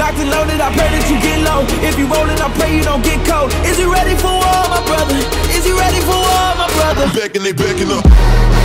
locked and loaded, I pray that you get low. If you rollin', I pray you don't get cold. Is he ready for war, my brother? Is he ready for war, my brother? Backing up.